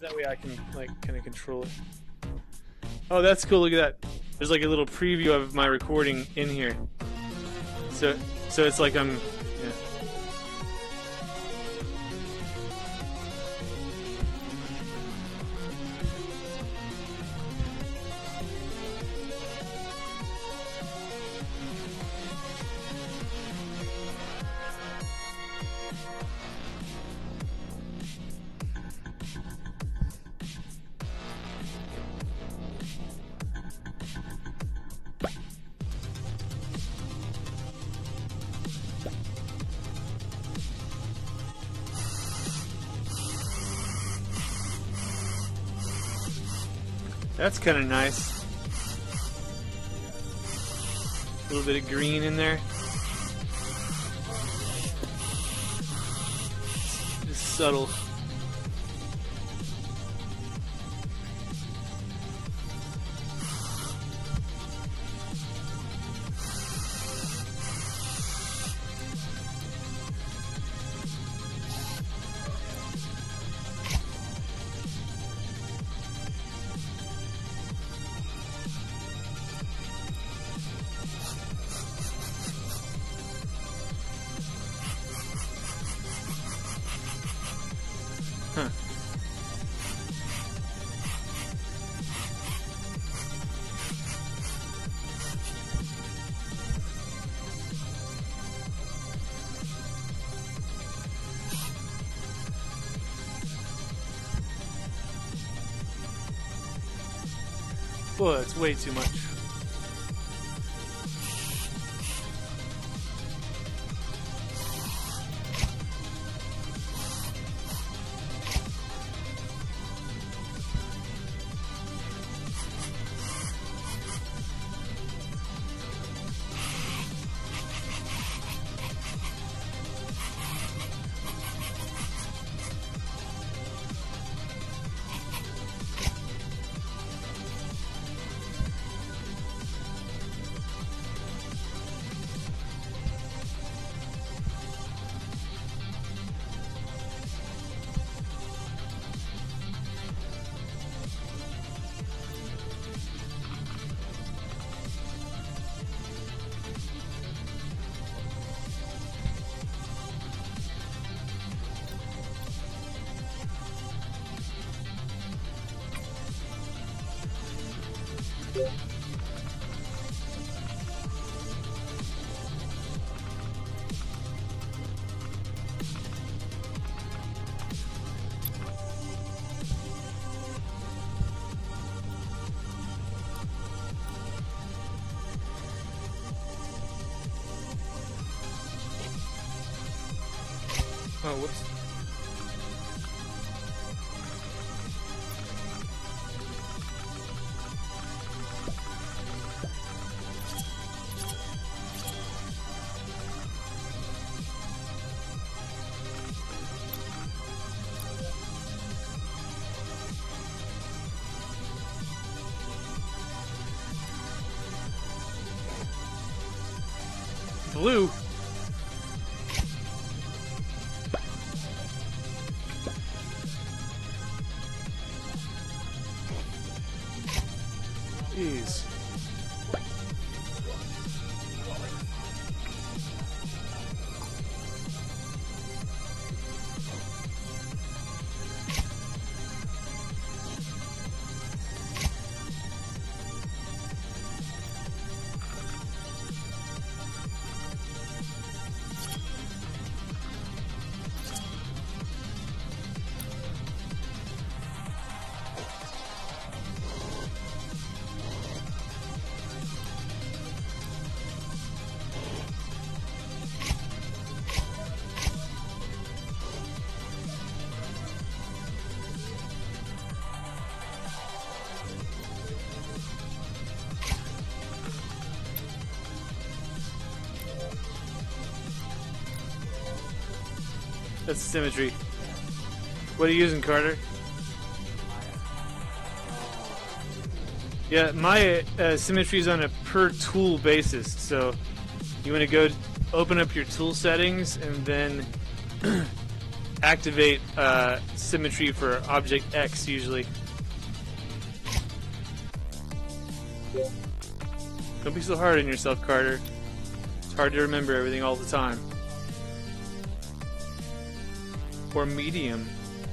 That way I can like kind of control it. Oh, that's cool. Look at that. There's like a little preview of my recording in here. So it's like I'm. Yeah. That's kind of nice. A little bit of green in there. Just subtle. Huh. Whoa, that's way too much. Oh, whoops. Blue. Jeez. That's symmetry. What are you using, Carter? Yeah, my symmetry is on a per tool basis. So you want to go open up your tool settings and then activate symmetry for object X usually. Don't be so hard on yourself, Carter. It's hard to remember everything all the time. Or medium.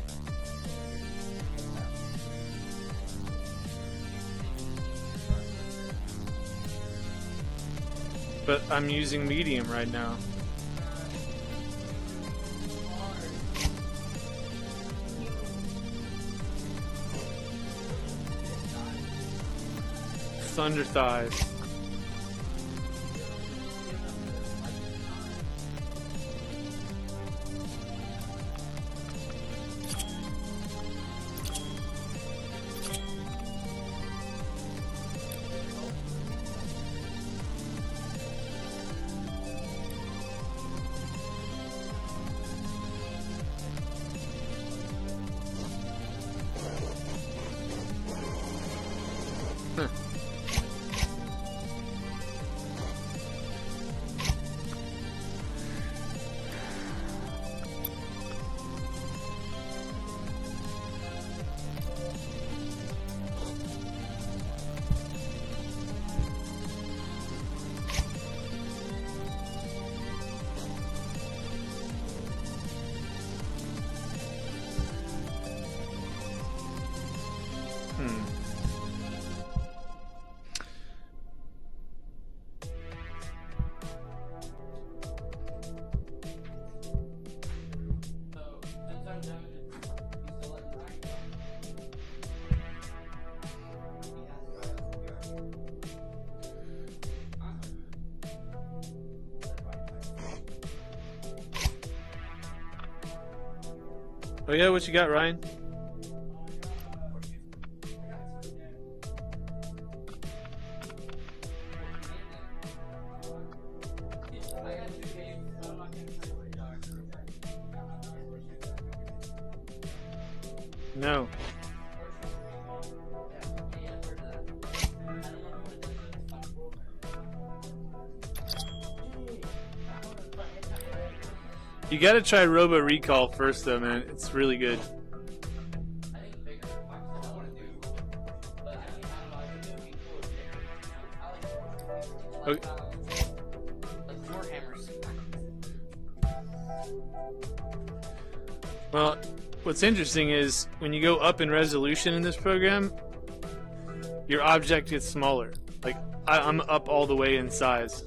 But I'm using medium right now. Thunder thighs. Oh yeah, what you got, Ryan? No. You gotta try Robo Recall first though, man. It's really good. Okay. Well, what's interesting is when you go up in resolution in this program, your object gets smaller. Like, I'm up all the way in size.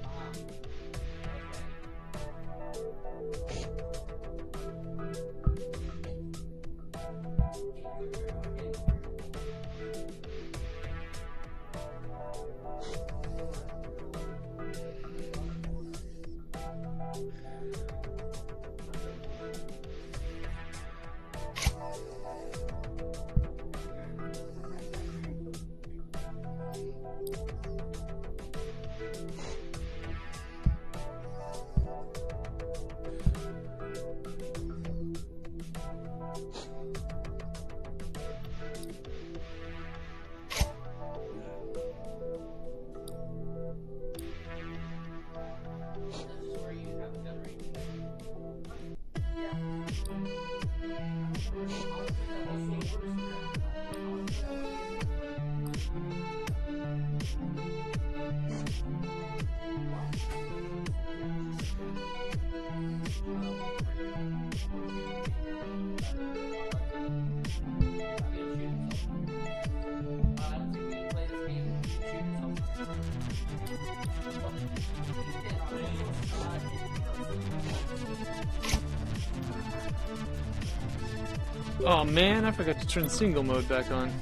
Oh man, I forgot to turn single mode back on.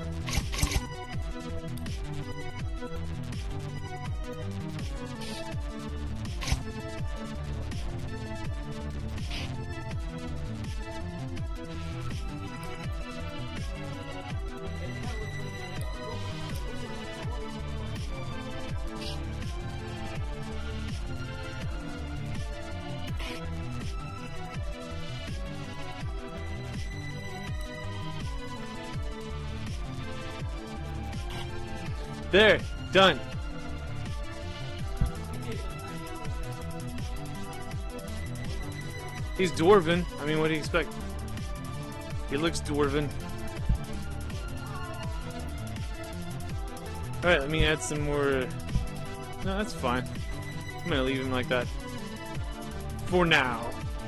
There, done. He's dwarven. I mean, what do you expect? He looks dwarven. Alright, let me add some more... No, that's fine. I'm gonna leave him like that. For now.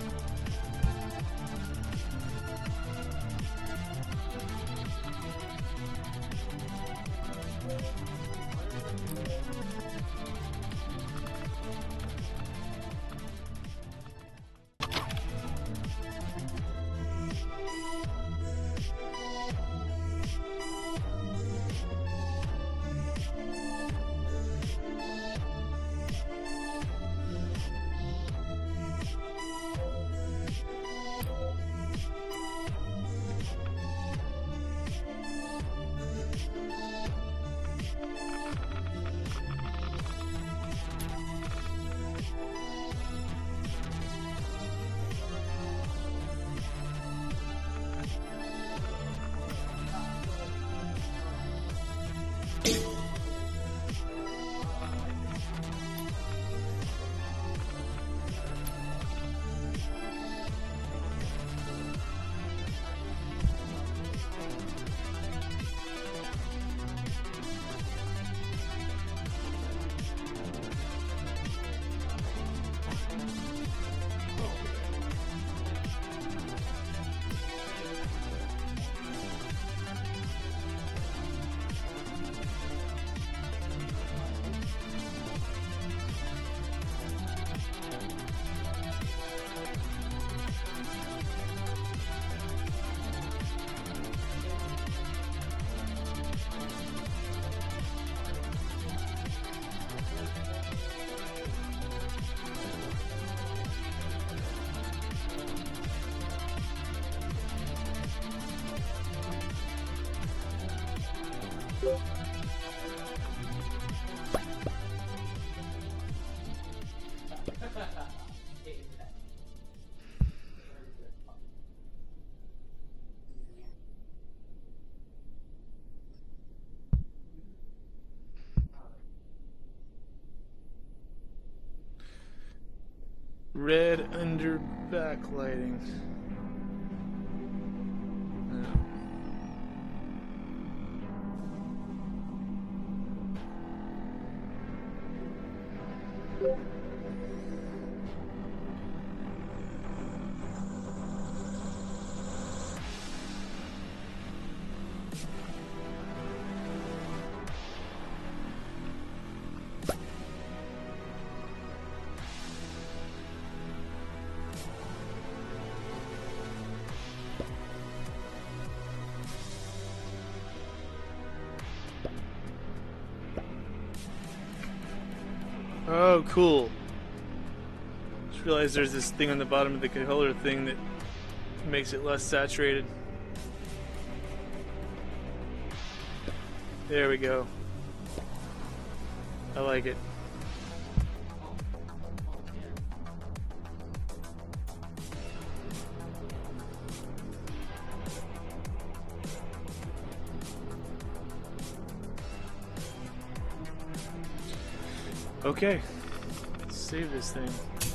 Red under backlighting. Oh, cool. Just realized there's this thing on the bottom of the controller thing that makes it less saturated. There we go. I like it. Okay, let's save this thing.